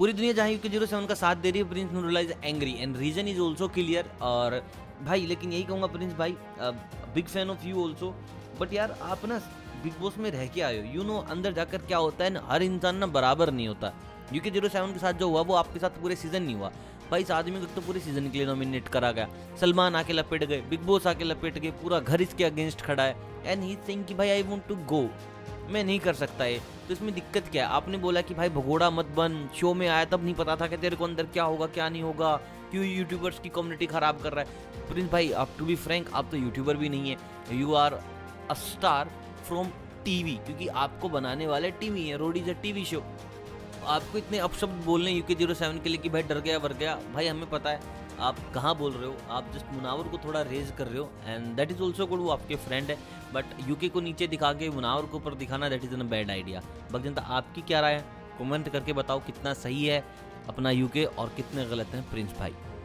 पूरी दुनिया जहाँ UK07 का साथ दे रही है, prince Noorullah is angry and reason is also clear. और भाई लेकिन यही कहूँगा प्रिंस भाई, big fan of you also, but यार आप ना बिग बॉस में रह के आए हो, यू नो अंदर जाकर क्या होता है ना, हर इंसान ना बराबर नहीं होता। UK07 के साथ जो हुआ वो आपके साथ पूरे सीजन नहीं हुआ भाई। इस आदमी को तो पूरे सीजन के लिए नॉमिनेट करा गया, सलमान आके लपेट गए, बिग बॉस आके लपेट गए, पूरा घर इसके अगेंस्ट खड़ा है एंड ही थिंक कि भाई आई वांट टू गो, मैं नहीं कर सकता ये। तो इसमें दिक्कत क्या है? आपने बोला कि भाई भगोड़ा मत बन, शो में आया तब नहीं पता था कि तेरे को अंदर क्या होगा क्या नहीं होगा, क्यों यूट्यूबर्स की कम्युनिटी खराब कर रहा है। प्रिंस भाई आप टू बी फ्रैंक, आप तो यूट्यूबर भी नहीं है, you are a star from TV, क्योंकि आपको बनाने वाले टीवी है, road is a TV show. आपको इतने अपशब्द बोलने UK07 के लिए कि भाई डर गया वर गया, भाई हमें पता है आप कहाँ बोल रहे हो, आप जस्ट मुनावर को थोड़ा रेज कर रहे हो and that is also good, वो आपके फ्रेंड है, बट यूके को नीचे दिखा के मुनावर को ऊपर दिखाना that is an bad idea. बग जनता आपकी क्या राय है? कमेंट करके बताओ कितना सही है अपना यूके और कितने गलत हैं प्रिंस भाई।